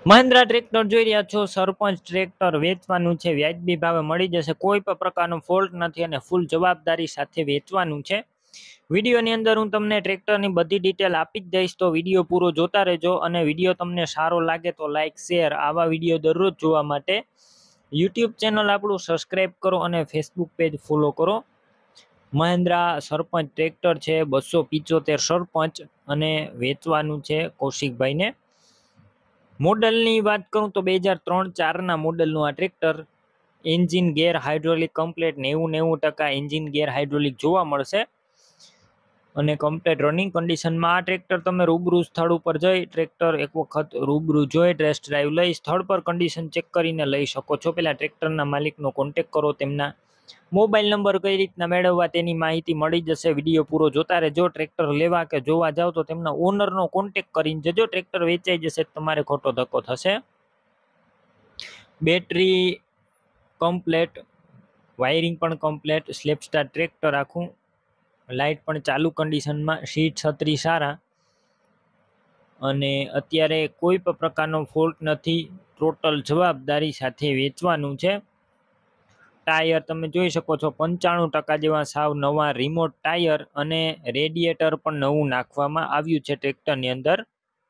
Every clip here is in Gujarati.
મહિન્દ્રા ટ્રેક્ટર જોઈ રહ્યા છો, સરપંચ ટ્રેક્ટર વેચવાનું છે, વ્યાજબી ભાવે મળી જશે, કોઈ પણ પ્રકારનો ફોલ્ટ નથી અને ફૂલ જવાબદારી સાથે વેચવાનું છે। વિડીયોની અંદર હું તમને ટ્રેક્ટરની બધી ડિટેલ આપી જ દઈશ, તો વિડીયો પૂરો જોતા રહેજો અને વિડીયો તમને સારો લાગે તો લાઇક શેર, આવા વિડીયો દરરોજ જોવા માટે યુટ્યુબ ચેનલ આપણું સબસ્ક્રાઈબ કરો અને ફેસબુક પેજ ફોલો કરો। મહિન્દ્રા સરપંચ ટ્રેક્ટર છે 275 સરપંચ અને વેચવાનું છે કૌશિકભાઈને। મોડલની વાત કરું તો 2003-4ના મોડલનું આ tractor, engine gear hydraulic complete 90% engine gear hydraulic જોવા મળશે અને કમ્પ્લેટ રનિંગ કન્ડિશનમાં આ ટ્રેક્ટર તમે રૂબરૂ સ્થળ ઉપર જઈ ટ્રેક્ટર એક વખત રૂબરૂ જોઈ ટેસ્ટ ડ્રાઈવ લઈ સ્થળ પર કન્ડિશન ચેક કરીને લઈ શકો છો। પહેલા ટ્રેક્ટરના માલિકનો કોન્ટેક કરો, તેમના મોબાઈલ નંબર કઈ રીતના મેળવવા તેની માહિતી મળી જશે। વિડીયો પૂરો જોતા રહેજો। ટ્રેક્ટર લેવા કે જોવા જાવ તો તેમના ઓનરનો કોન્ટેક કરીને જજો, ટ્રેક્ટર વેચાઈ જશે તમારે ખોટો ધક્કો થશે। બેટરી કમ્પ્લેટ, વાયરિંગ પણ કમ્પ્લેટ, સ્લેપ સ્ટાર ટ્રેક્ટર આખું, લાઇટ પણ ચાલુ કન્ડિશનમાં, સીટ છત્રી સારા અને અત્યારે કોઈ પણ પ્રકારનો ફોલ્ટ નથી, ટોટલ જવાબદારી સાથે વેચવાનું છે। ટાયર તમે જોઈ શકો છો 95% જેવા સાવ નવા રિમોટ ટાયર અને રેડિએટર પણ નવું નાખવામાં આવ્યું છે ટ્રેક્ટરની અંદર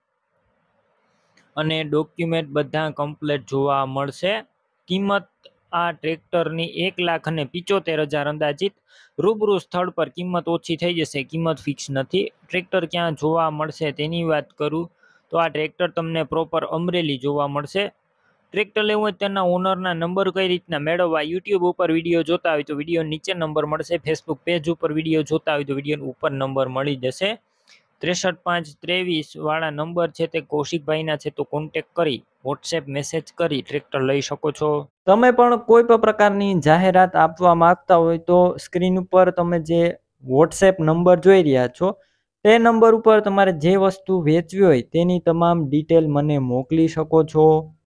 અને ડોક્યુમેન્ટ બધા કમ્પ્લીટ જોવા મળશે। કિંમત આ ટ્રેક્ટરની 1,75,000 અંદાજિત, રૂબરૂ સ્થળ પર કિંમત ઓછી થઈ જશે, કિંમત ફિક્સ નથી। ટ્રેક્ટર ક્યાં જોવા મળશે તેની વાત કરું તો આ ટ્રેક્ટર તમને પ્રોપર અમરેલી જોવા મળશે। ટ્રેક્ટર લેવું હોય તેના ઓનરના નંબર કઈ રીતના મેળવવા, યુટ્યુબ ઉપર વિડીયો જોતા હોય તો વિડીયો નીચે નંબર મળશે, ફેસબુક પેજ ઉપર વિડીયો જોતા હોય તો વિડીયો ઉપર નંબર મળી જશે। 63 523 વાળા નંબર છે તે કૌશિકભાઈના છે, તો કોન્ટેક કરી વોટ્સએપ મેસેજ કરી ટ્રેક્ટર લઈ શકો છો। તમે પણ કોઈ પણ પ્રકારની જાહેરાત આપવા માંગતા હોય તો સ્ક્રીન ઉપર તમે જે વોટ્સએપ નંબર જોઈ રહ્યા છો તે નંબર ઉપર તમારે જે વસ્તુ વેચવી હોય તેની તમામ ડિટેલ મને મોકલી શકો છો।